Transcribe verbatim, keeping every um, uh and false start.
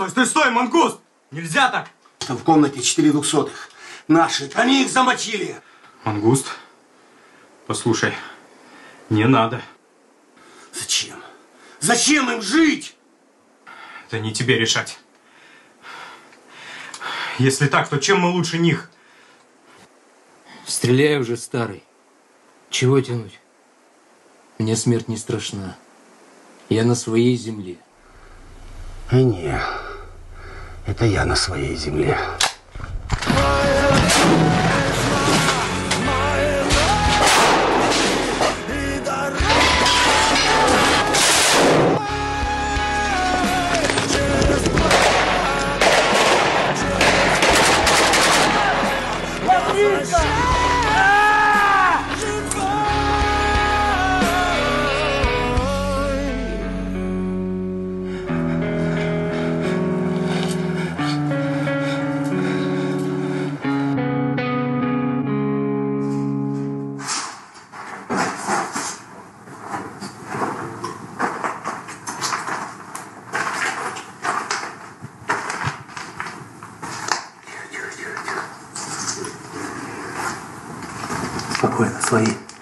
Стой, стой, стой, мангуст! Нельзя так! Там в комнате четыре двухсотых. Наши, они их замочили. Мангуст, послушай, не надо. Зачем? Зачем им жить? Это не тебе решать. Если так, то чем мы лучше них? Стреляй уже, старый. Чего тянуть? Мне смерть не страшна. Я на своей земле. А не, это я на своей земле. Спокойно, свои.